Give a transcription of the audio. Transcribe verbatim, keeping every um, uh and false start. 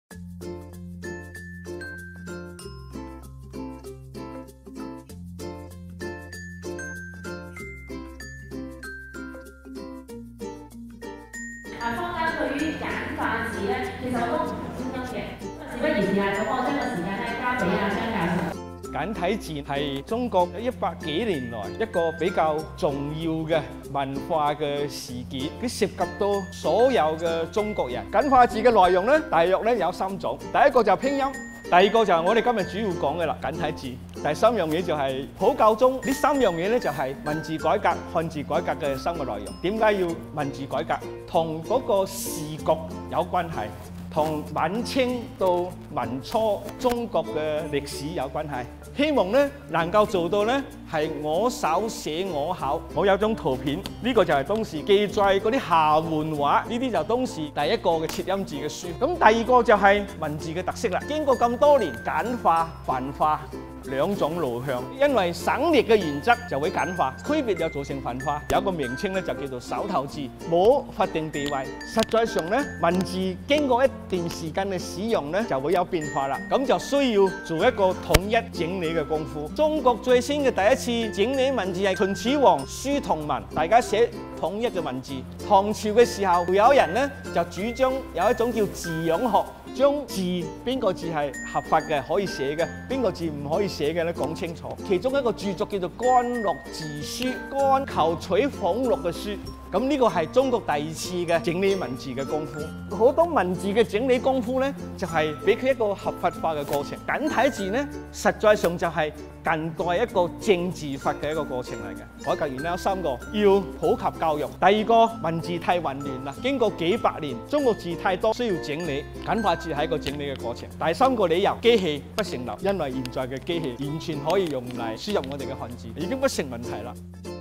啊，坊間對於簡化字咧，其實好多唔同聲音嘅。事不宜遲啊，咁我將個時間咧交俾阿張教授。 簡體字係中國一百幾年來一個比較重要嘅文化嘅事件，佢涉及到所有嘅中國人。簡化字嘅內容咧，大約咧有三種。第一個就係拼音，第二個就係我哋今日主要講嘅啦，簡體字。第三樣嘢就係普教中，呢三樣嘢咧就係文字改革、漢字改革嘅生活內容。點解要文字改革？同嗰個視覺有關係。同晚清到民初中國嘅歷史有關係，希望咧能夠做到咧係我手寫我口。我有張圖片，呢個就係當時記載嗰啲下換話，呢啲就當時第一個嘅切音字嘅書。咁第二個就係文字嘅特色啦。經過咁多年簡化、繁化兩種路向，因為省略嘅原則就會簡化，區別就造成繁化。有一個名稱咧就叫做手頭字，冇法定地位。實際上咧，文字經過一段時間嘅使用咧，就會有變化啦。咁就需要做一個統一整理嘅功夫。中國最先嘅第一次整理文字係秦始皇書同文，大家寫統一嘅文字。唐朝嘅時候，有人咧就主張有一種叫字樣學。將字邊個字係合法嘅可以寫嘅，邊個字唔可以寫嘅咧講清楚。其中一個著作叫做《干樂字書》，干求取俸祿嘅書。咁呢個係中國第二次嘅整理文字嘅功夫。好多文字嘅整理功夫咧，就係俾佢一個合法化嘅過程。簡體字咧，實際上就係近代一個政治法嘅一個過程嚟嘅。改革原因有三個，要普及教育。第二個，文字太混亂啦，經過幾百年，中國字太多，需要整理，簡化字係一個整理嘅過程。第三個理由，機器不成立，因為現在嘅機器完全可以用嚟輸入我哋嘅漢字，已經不成問題啦。